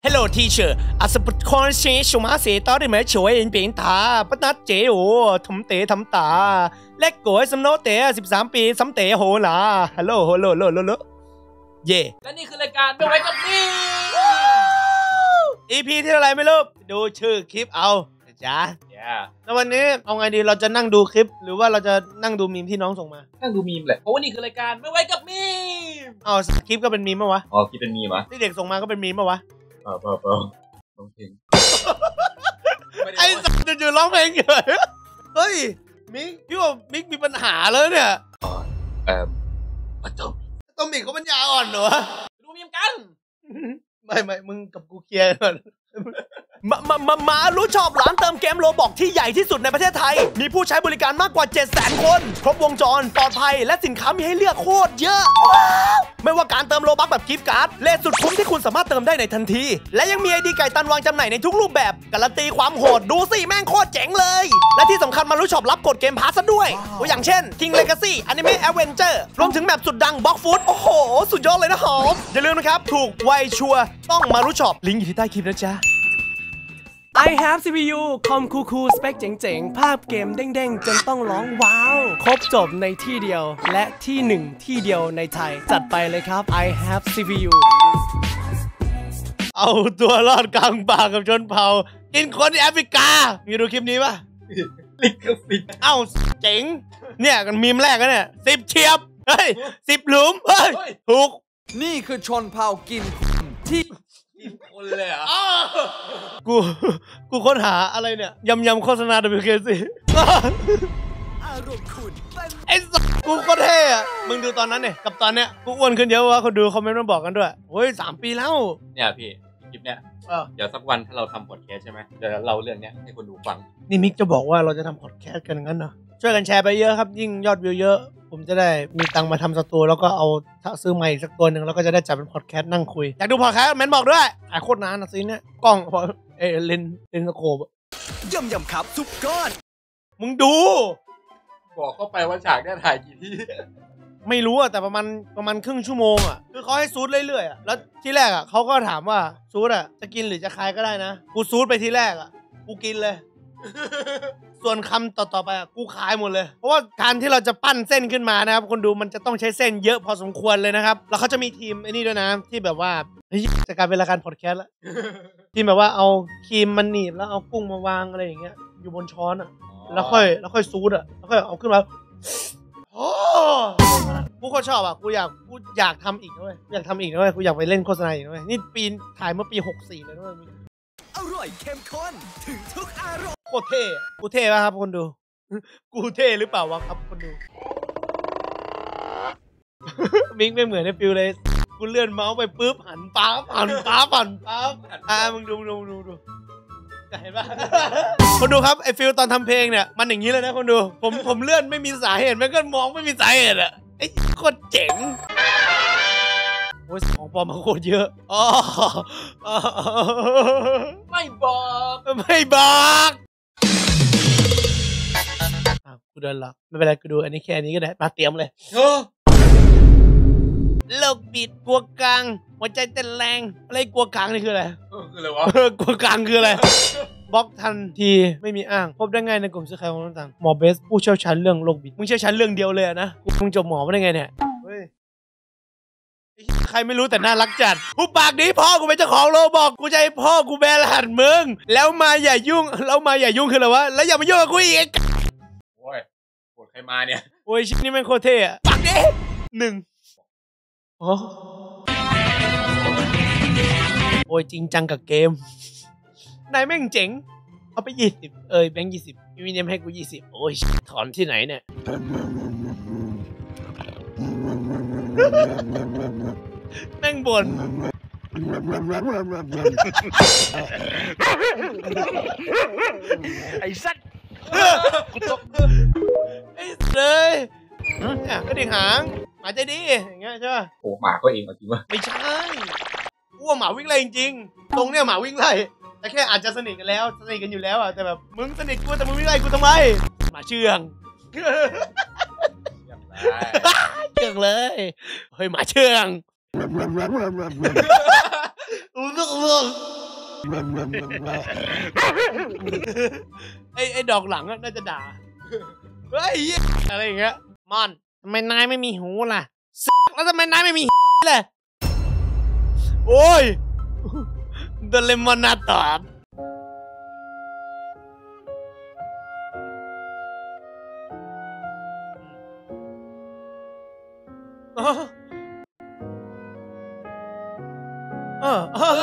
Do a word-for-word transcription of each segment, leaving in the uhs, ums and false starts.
Hello teacher อาสปคอนเชชมาเสตอได้ไหมช่วยเอ็นเปลี่ยนตาปนัดเจโอทำเตะทำตาเล็กโก้สมโนเตะสิบสามปีสำเตะโหล่ะฮัลโหลฮัลโหลฮัลโหลฮัลโหลเย่และนี่คือรายการไม่ไว้กับนี่อี พี ที่อะไรไม่รู้ดูชื่อคลิปเอาจ้า yeah. แล้ววันนี้เอาไงดีเราจะนั่งดูคลิปหรือว่าเราจะนั่งดูมีมที่น้องส่งมานั่งดูมีมแหละเพราะว่านี่คือรายการไม่ไว้กับมีมเอาคลิปก็เป็นมีมปะวะอ๋อคลิปเป็นมีมวะที่เด็กส่งมาก็เป็นมีมปะวะเปล่าเปล่าเปล่าร้องเพลงไอ้สัตว์จู่ๆร้องเพลงเฉยเฮ้ยมิกพี่ว่ามิกมีปัญหาเลยเนี่ยอ๋อเอ่ออะตอมต้มมิกก็ปัญญาอ่อนเหรอดูมีมกันไม่ไม่มึงกับกูเคลียร์ก่อนมามามามารู้ชอบร้านเติมเกมโลบอกที่ใหญ่ที่สุดในประเทศไทยมีผู้ใช้บริการมากกว่า เจ็ดแสน คนครบวงจรปลอดภัยและสินค้ามีให้เลือกโคตรเยอะไม่ว่าการเติมโลบัคแบบกิฟต์การ์ดเลทสุดคุ้มที่คุณสามารถเติมได้ในทันทีและยังมีไอดีไก่ตันวางจำหน่ายในทุกรูปแบบการันตีความโหดดูสิแม่งโคตรเจ๋งเลยและที่สำคัญมารู้ชอบรับกดเกมพาสซะด้วยตัวอย่างเช่น King Legacy Anime Adventure รวมถึงแมปสุดดัง Block Food โอ้โหสุดยอดเลยนะหอมอย่าลืมนะครับถูกไวชัวร์ต้องมารู้ชอบลิงก์อยู่ที่ใต้คลิปนะจ๊ะI have ซี พี ยู คอมคูคูสเปคเจ๋งๆภาพเกมเด้งๆจนต้องร้องว้าวครบจบในที่เดียวและที่หนึ่งที่เดียวในไทยจัดไปเลยครับ I have ซี พี ยู เอาตัวรอดกลางป่ากับชนเผ่ากินคนที่แอฟริกามีดูคลิปนี้ป่ะลิกฟิตเอ้าเจ๋งเนี่ยกันมีมแรกนะเนี่ยสิบเฉียบเฮ้ยสิบหลุมเฮ้ยถูกนี่คือชนเผ่ากินที่คนเลยอ่ะกูกูค้นหาอะไรเนี่ยยำยำโฆษณา ดับเบิลยู เค ซี อารมณ์คุณไอ้สัสกูโคตรเท่อะมึงดูตอนนั้นเนี่ยกับตอนเนี้ยกูอ้วนขึ้นเยอะวะคนดูคอมเมนต์มาบอกกันด้วยโอ้ยสามปีแล้วเนี่ยพี่คลิปเนี้ยเดี๋ยวสักวันถ้าเราทำพอดแคสต์ใช่ไหมเดี๋ยวเราเรื่องเนี้ยให้คนดูฟังนี่มิกจะบอกว่าเราจะทำพอดแคสต์กันงั้นเนาะช่วยกันแชร์ไปเยอะครับยิ่งยอดวิวเยอะผมจะได้มีตังค์มาทำสตูแล้วก็เอาซื้อใหม่สักตัวหนึ่งแล้วก็จะได้จัดเป็นพอดแคสต์นั่งคุยอยากดูพอดแคสต์เม้นบอกด้วยถ่ายโคตรนานนะซีเนี่ยกล้องเอเลนเลนสโคปย่ำย่ำครับซุปก้อนมึงดูบอกเข้าไปว่าฉากเนี่ยถ่ายกี่ที่ไม่รู้อะแต่ประมาณประมาณครึ่งชั่วโมงอะคือเขาให้ซูดเรื่อยๆอะแล้วที่แรกอะเขาก็ถามว่าซูดอะจะกินหรือจะคายก็ได้นะกูซูดไปที่แรกอะกูกินเลยส่วนคำต่อๆไปอ่ะกูขายหมดเลยเพราะว่าการที่เราจะปั้นเส้นขึ้นมานะครับคนดูมันจะต้องใช้เส้นเยอะพอสมควรเลยนะครับแล้วเขาจะมีทีมไอ้นี่ด้วยนะที่แบบว่าจะกลายเป็นรายการพอดแคสต์แล้วทีมแบบว่าเอาครีมมันหนีบแล้วเอากุ้งมาวางอะไรอย่างเงี้ยอยู่บนช้อนอ่ะแล้วค่อยแล้วค่อยซูดอ่ะแล้วค่อยเอาขึ้นมาโอ้กูก็ชอบอ่ะกูอยากกูอยากทำอีกด้วยอยากทำอีกด้วยกูอยากไปเล่นโฆษณาอีกด้วยนี่ปีนถ่ายเมื่อปีหกสี่เลยด้วยอร่อยเข้มข้นถึงทุกอารมณ์โคตรเท่กูเท่ป่ะครับคนดูกูเท่หรือเปล่าวะครับคนดูมิงไม่เหมือนในฟิวเลยกูเลื่อนเมาส์ไปปุ๊บหันป๊าบหันป๊าบหันป๊าบอ่ามึงดูดูดูดูเห็นป่ะคนดูครับไอฟิวตอนทำเพลงเนี่ยมันอย่างนี้เลยนะคนดูผมผมเลื่อนไม่มีสาเหตุแม่งก็มองไม่มีสาเหตุอ่ะไอ้โคตรเจ๋งโอ้ยของปลอมมาโคตรเยอะอ๋อไม่บอกไม่บอกอ้าวกูเดินหรอไม่เป็นไรกูดูอันนี้แค่นี้ก็ได้มาเตรียมเลยโลกบิดกลัวกลางหัวใจเต้นแรงอะไรกลัวกลางนี่คืออะไรคืออะไรวะกลัวกลางคืออะไรบล็อกทันทีไม่มีอ้างพบได้ง่ายในกลุ่มซื้อขายของต่างๆหมอเบสผู้เชี่ยวชาญเรื่องโรคบิดมึงเชี่ยวชาญเรื่องเดียวเลยนะมึงจบหมอมาได้ไงเนี่ยใครไม่รู้แต่น่ารักจัดกูปากนี้พ่อกูเป็นเจ้าของโลบอกกูจะให้พ่อกูแบนรหัสมึงแล้วมาอย่ายุ่งแล้วมาอย่ายุ่งคืออะไรวะแล้วอย่ามายุ่งกับกูอีกโอ้ยโหดใครมาเนี่ยโอ้ยชิ้นนี้แม่งโคตรเท่อะปากนี้หนึ่งอ๋อโอ้ยจริงจังกับเกมนายแม่งเจ๋งเอาไปยี่สิบเอ้ยแบงค์ยี่สิบมีเนมให้กูยี่สิบโอ้ยถอนที่ไหนเนี่ยแม่งบ่นไอ้สัตว์กูตกไอ้เลยเนี่ยก็ดิ่งหางหมาใจดีอย่างเงี้ยใช่ป่ะโอ้หมาก็เองจริงวะไม่ใช่กูว่าหมาวิ่งไล่จริงๆตรงเนี้ยหมาวิ่งไล่แต่แค่อาจจะสนิทกันแล้วสนิทกันอยู่แล้วอ่ะแต่แบบมึงสนิทกูแต่มึงวิ่งไล่กูทำไมหมาเชื่องเชื่องเลยเฮ้ยหมาเชื่องรู้เรื่องไอ้ไอ้ดอกหลังน่าจะด่าเฮ้ยอะไรอย่างเงี้ยมอนทำไมนายไม่มีหูล่ะแล้วทำไมนายไม่มีเลยโอ้ยโดเรมอนน่าตอบเออเอออ้าว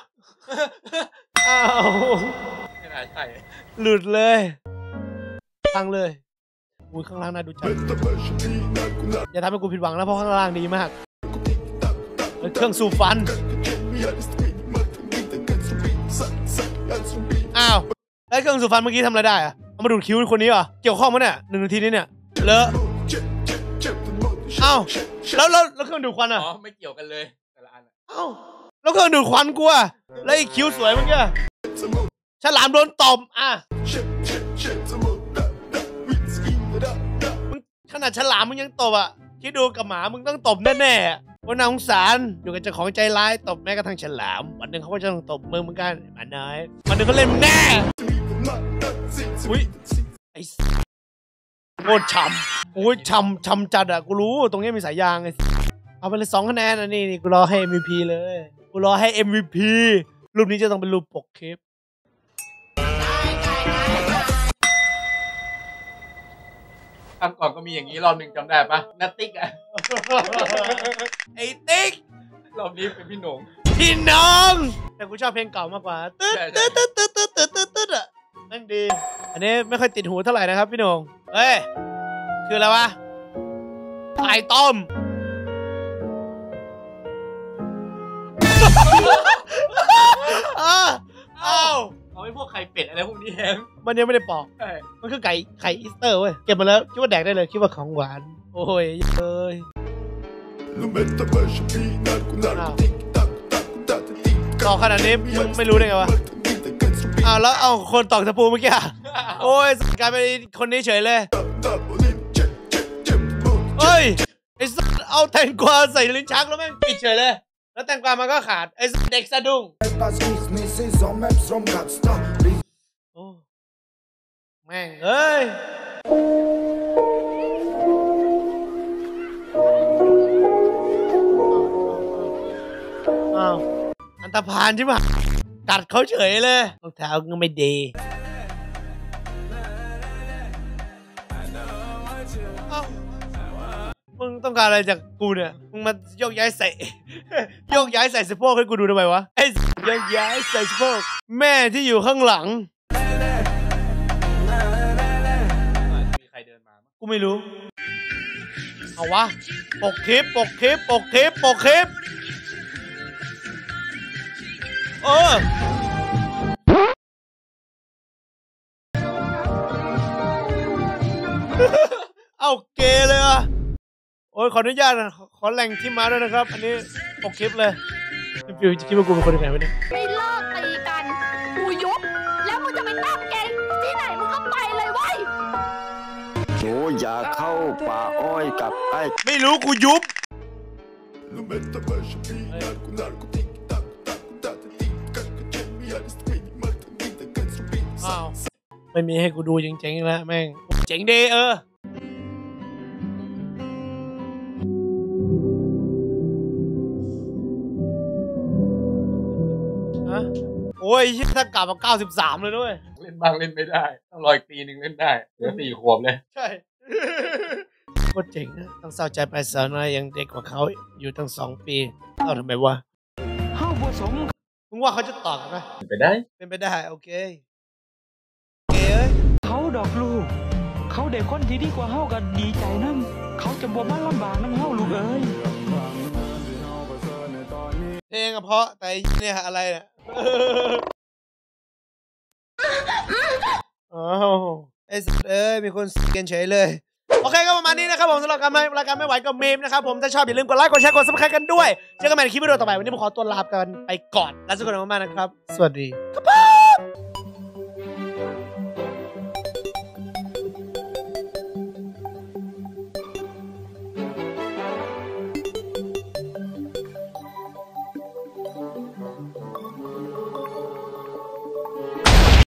ไม่น่าใช่หลุดเลยตั้งเลยอุ้ยข้างล่างน่าดูจังอย่าทำให้กูผิดหวังนะเพราะข้างล่างดีมากเครื่องสูบฟันอ้าวแล้วเครื่องสูบฟันเมื่อกี้ทำอะไรได้อะเอามาดูดคิ้วคนนี้เหรอเกี่ยวข้องมั้ยเนี่ยหนึ่งนาทีนี้เนี่ยเลอะอ้าวแล้วแล้วแล้วเครื่องดูดควันอ่ะอ๋อไม่เกี่ยวกันเลยแต่ละอันอ้าวแล้วเครื่องดูดควันกูอ่ะแล้วไอ้คิ้วสวยเมื่อกี้ฉลามโดนตบอ่ะขนาดฉลามมึงยังตบอ่ะคิดดูกับหมามึงต้องตบแน่ๆเพราะน่าสงสารอยู่กับเจ้าของใจร้ายตบแม้กระทั่งฉลามวันหนึ่งเขาก็จะต้องตบมึงเหมือนกันหมาน้อยวันหนึ่งเขาเล่นมึงแน่อุ้ยไอ้โคตรช้ำโอ้ยช้ำช้ำจัดอ่ะกูรู้ตรงนี้มีสายยางไอ้เอาไปเลยสองคะแนนอันนี้นี่กูรอให้ เอ็ม วี พี เลยกูรอให้ เอ็ม วี พี รูปนี้จะต้องเป็นรูปปกคลิปครั้งก่อนก็มีอย่างนี้รอบหนึ่งจำได้ปะนัตติ๊กอะไอ้ติ๊กรอบนี้เป็นพี่หนงพี่น้องแต่กูชอบเพลงเก่ามากกว่าตึ๊ดตึ๊ดตึ๊ดตึ๊ดตึ๊ดตึ๊ดตึ๊ดตึ๊ดอ่ะนั่นดีอันนี้ไม่ค่อยติดหูเท่าไหร่นะครับพี่หนงเฮ้ยคืออะไรวะไข่ต้มอ้าวอ้าวเอาไอ้พวกไข่เป็ดอะไรพวกนี้แฮงมันยังไม่ได้ปอกมันคือไก่ไข่อีสเตอร์เว้ยเก็บมาแล้วคิดว่าแดกได้เลยคิดว่าของหวานโอ้ยเอ้ยต่อขนาดนี้มึงไม่รู้ได้ไงวะอ้าวแล้วเอาคนตอกตะปูเมื่อกี้โอ้ยกลายเป็นคนนี้เฉยเลยเฮ้ยไอ้สัสเอาแตงกวาใส่ลิ้นชักแล้วแม่งปิดเฉยเลยแล้วแตงกวามันก็ขาดไอ้เด็กสะดุ้งโอ้แม่งเอ้ยอ้าวอันตรพานใช่ไหมกัดเขาเฉยเลยรองเท้าก็ไม่ดีมึงต้องการอะไรจากกูเนี่ยมึงมาโยกย้ายใส่โยกย้ายใส่สะโพกให้กูดูทำไมวะไอ้โยกย้ายใส่สะโพกแม่ที่อยู่ข้างหลังมีใครเดินมากูไม่รู้เอาวะปกคลิปปกคลิปปกคลิปปกคลิปเออเอาเกเลยอ่ะโอ้ยขออนุญาตนะขอแหล่งที่มาด้วยนะครับอันนี้ปกคลิปเลยฟิวจะคิดว่ากูเป็นคนยังไงวะเนี่ยไม่เลิกตีกันกูยุบแล้วมึงจะไปตั้งแกงที่ไหนมึงก็ไปเลยเว้ยโอ้ยอย่าเข้าป่าอ้อยกับไอ้ไม่รู้กูยุบอ้าวไม่มีให้กูดูจริงๆแล้วแม่งเจ๋งดีเออโอ้ยถ้ากลับมาเก้าสิบสามเลยด้วยเล่นบ้างเล่นไม่ได้ต้องรออีกปีหนึ่งเล่นได้เหลือสี่ขวบเลยใช่โคตรเจ๋งนะต้องเศร้าใจไปสาวน้อยยังเด็กกว่าเขาอยู่ตั้งสองปีเอาทำไมวะเฮ้าผสมมึงว่าเขาจะตอบกันไหมเป็นไปได้เป็นไปได้โอเคโอเคเอ้ยเขาดอกลูกเขาเด็กคนที่ดีกว่าเฮากันดีใจนั่นเขาจะบ่มาลำบากนั่นเฮาลูกเอ้ยเพลงอะเพราะแต่เนี่ยอะไรเนี่ยอ้าวไอ้สัตว์เอ้ยมีคนเกณฑ์เฉยเลยโอเคก็ประมาณนี้นะครับผมสำหรับการรายการไม่ไหวกับมีมนะครับผมถ้าชอบอย่าลืมกดไลค์กดแชร์กดซับสไครต์กันด้วยเจอกันใหม่ในคลิปวิดีโอต่อไปวันนี้ผมขอตัวลากันไปก่อนแล้วสุดคนมากๆนะครับสวัสดีครับ